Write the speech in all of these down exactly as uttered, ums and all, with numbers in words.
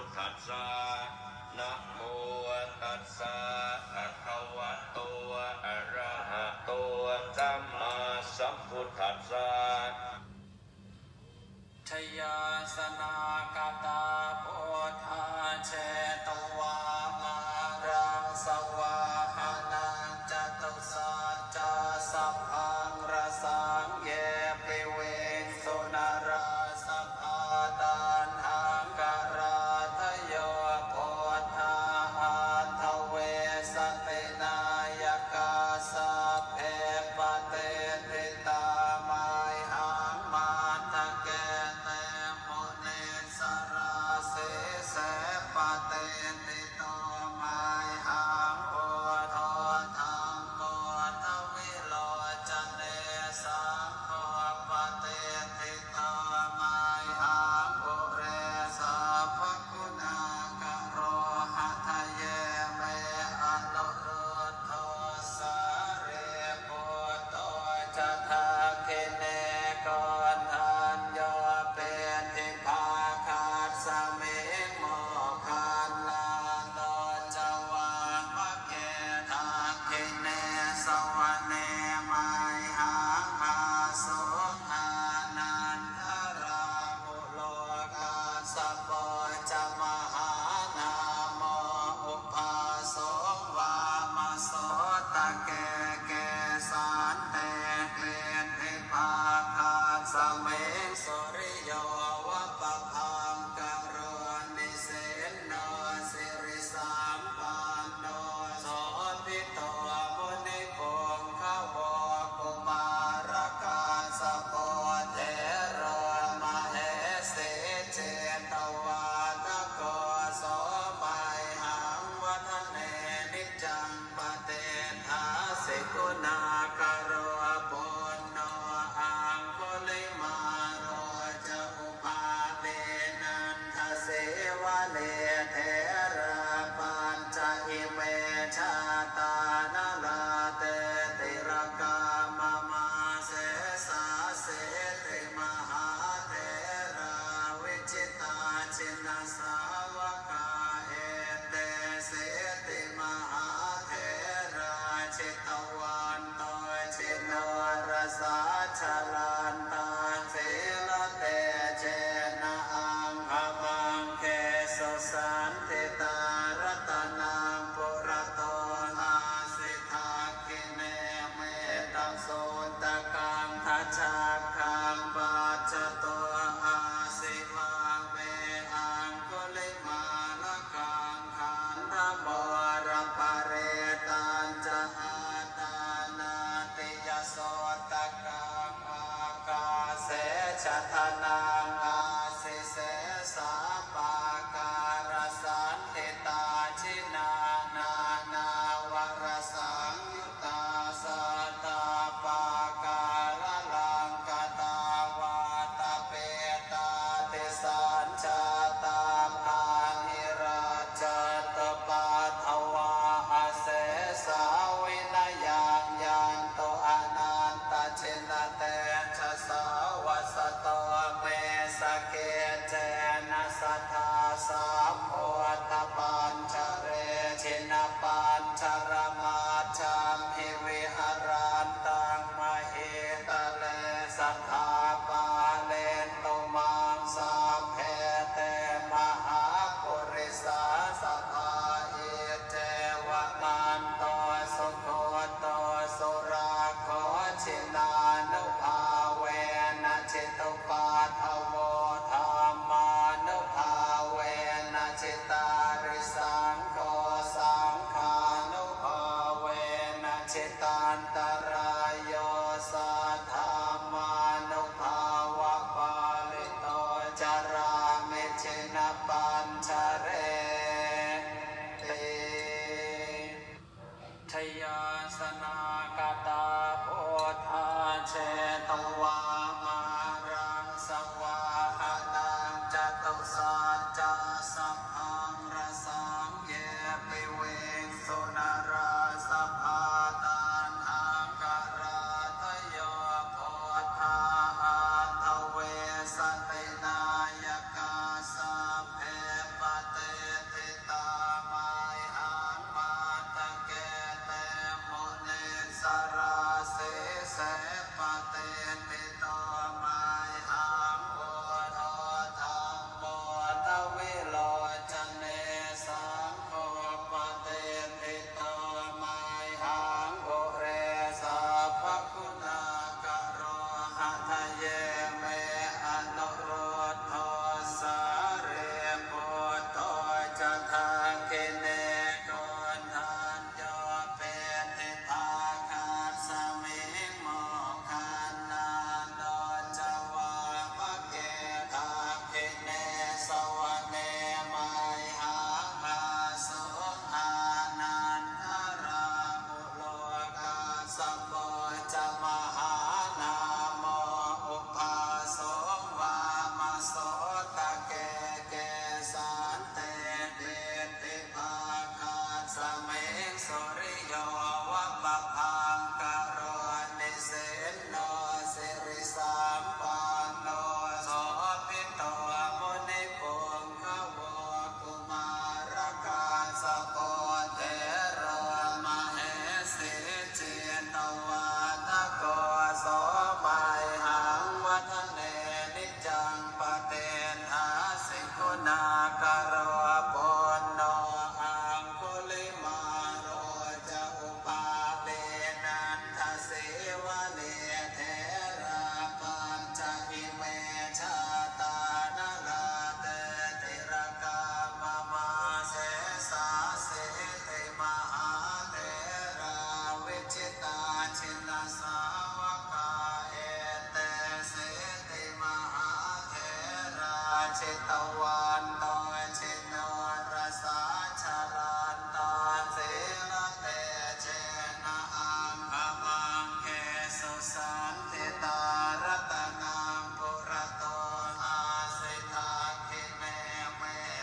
ทธัสสะนะโมตัสสะภะคะวะโตอะระหะโตสัมมาสัมพุทธัสสะชยาสนากตาโพธาเชตวามารังสวาหานังจตุสัจจะสัพพังรสังเยปิเวงสุนราสัพพาตันหังการาทโยโพธาหันทเวสตินายกาสัพเพปเตติตาไมหังมาตะเกเตโมเนสราเสเสปเตติโตไมหังโอโทธังโมทวิโลจเนสังโฆปเตติโตไมหังโอเรสัพพคุณากโรหัทเยเมอนุรุทโธสาเรปุตโตจะทาคิเนกรทันโยเป็นทิภาคาสมิงโมคันลาโลจวาปะเกทาคิเนสวะเนมัยหังอาสุอานันทรามุโลกาสปะจะมหานาโมอุปาสงวามโสตะเกเกสันเตเป็นทิภาคาสมิงสุริโยวะปะพังกังโรนิเสนโนสิริสัมปันโนโสภิโตมุนิพงขวะกุมารกาสปะเทระมเหสีเจตวาทโกโสมัยหังวัฒเนนิจังปเตทาสิกุณากโรปุณโนอังคุลิมาโรจะอุปาเทนันทเสวะเลเทระปัญจอิเมชาตานาลาเตติรกามมาเสสาเสติมหาเทราวิจิตาชินสาวกาเอเตเสติมหาเทราชิตวันโตชินรสาชลันตาศิลเตเจนะอังคมังเคสุสันติตารัตนังปุระโตนาสิทาคิเนเมตังโสตกังทัชฌาคังปัจจโตอาสิวะเมอังคุลิมาลกังขันธโมรปะเรตัญจะอาตานาติยโสตกังอากาเสชะทนังอาสิเสสาปาการสันติตาชินานา นาวรสังยุตาสัตตาปาการลังกตาวาตาเปตาติสัญชาตาภานิราชตปาทวาอาเสสาวินายังยันโตอนันตชินเตชะสาวัสโตเมสเกเจนะสัทธาสามโพธปัญชเรชินปัญชรมาจัมหิวิหารันตังมหิตะเลสัทธาปาเลนตุมังสัพเพเตมหาปุริสาสัพพาอิเจวะมันโตสุโคโตสุราโคชินานุภาเวนะจิตุปาทโวธรรมานุภาเวนะจิตาริสังโฆสังฆานุภาเวนะจิตันตรายโยสัทธามานุภาวะปาลิโตจารามิชินปัญชเรติชยาสนากตาโพธาเชตวามารังสวาหานังจตุสัจจะสัพพังรสังเยปิเวงสุนราสัพพาตันหังการาทโยโพธาหันทเวสตินายกาสัพเพปเต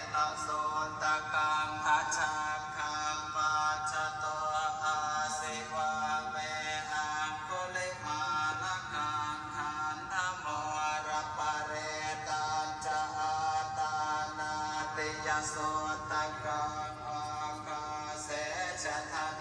ตโสตกังทัชฌะคังปัจจโตอาสิวะเมหังคุลิมานะกังขันธโมระปะเรตัญจอาตานาติยโสตกังอาคาเสชะทะ